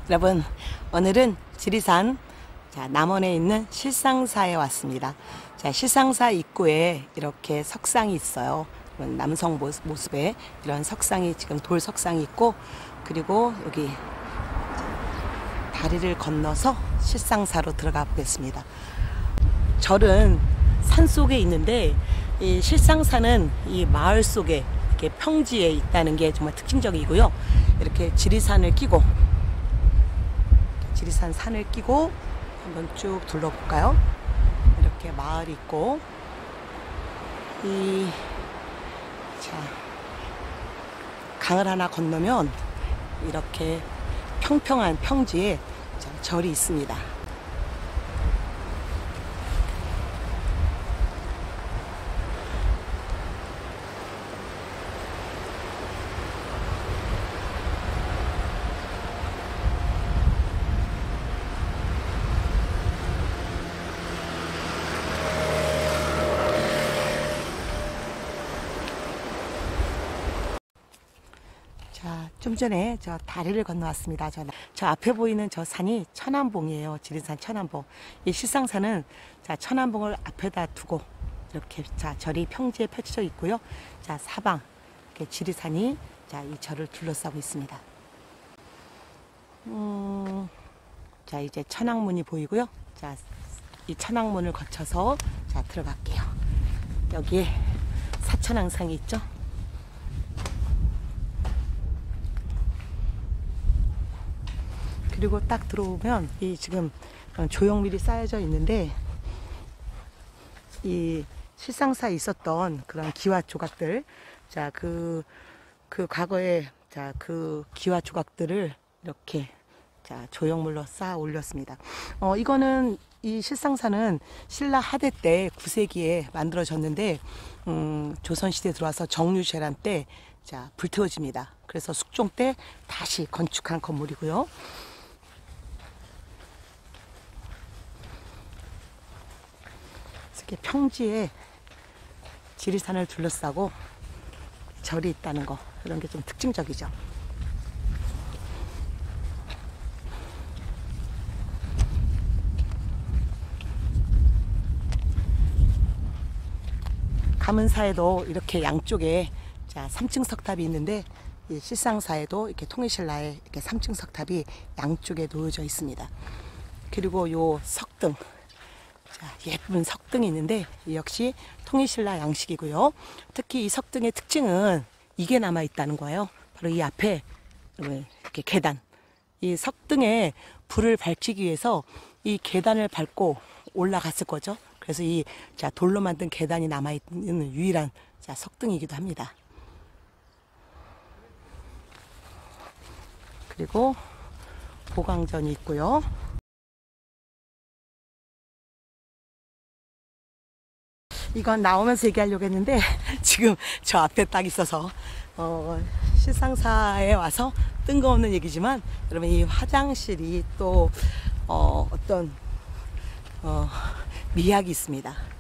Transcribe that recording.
여러분, 오늘은 지리산 남원에 있는 실상사에 왔습니다. 실상사 입구에 이렇게 석상이 있어요. 남성 모습의 이런 석상이, 지금 돌 석상이 있고, 그리고 여기 다리를 건너서 실상사로 들어가 보겠습니다. 절은 산 속에 있는데, 이 실상사는 이 마을 속에 이렇게 평지에 있다는 게 정말 특징적이고요. 이렇게 지리산을 끼고, 지리산 산을 끼고 한번 쭉 둘러볼까요? 이렇게 마을이 있고, 강을 하나 건너면 이렇게 평평한 평지에 절이 있습니다. 좀 전에 저 다리를 건너왔습니다. 저 앞에 보이는 저 산이 천안봉이에요. 지리산 천안봉. 이 실상사는 천안봉을 앞에다 두고 이렇게 절이 평지에 펼쳐져 있고요. 사방 이렇게 지리산이 이 절을 둘러싸고 있습니다. 이제 천왕문이 보이고요. 이 천왕문을 거쳐서 들어갈게요. 여기에 사천왕상이 있죠. 그리고 딱 들어오면 이 지금 조형밀이 쌓여져 있는데, 이 실상사에 있었던 그런 기와 조각들, 그 과거에 그 기와 조각들을 이렇게 조형물로 쌓아 올렸습니다. 이거는, 이 실상사는 신라 하대 때 9세기에 만들어졌는데, 조선시대에 들어와서 정유재란 때 불태워집니다. 그래서 숙종 때 다시 건축한 건물이고요. 이렇게 평지에 지리산을 둘러싸고 절이 있다는 거, 이런 게 좀 특징적이죠. 가문사에도 이렇게 양쪽에 3층 석탑이 있는데, 이 실상사에도 이렇게 통일신라에 이렇게 3층 석탑이 양쪽에 놓여져 있습니다. 그리고 요 석등, 예쁜 석등이 있는데, 역시 통일신라 양식이고요. 특히 이 석등의 특징은 이게 남아 있다는 거예요. 바로 이 앞에 이렇게 계단, 이 석등에 불을 밝히기 위해서 이 계단을 밟고 올라갔을 거죠. 그래서 이 돌로 만든 계단이 남아 있는 유일한 석등이기도 합니다. 그리고 보강전이 있고요. 이건 나오면서 얘기하려고 했는데, 지금 저 앞에 딱 있어서 실상사에 와서 뜬금없는 얘기지만, 여러분, 이 화장실이 또 어떤 미학이 있습니다.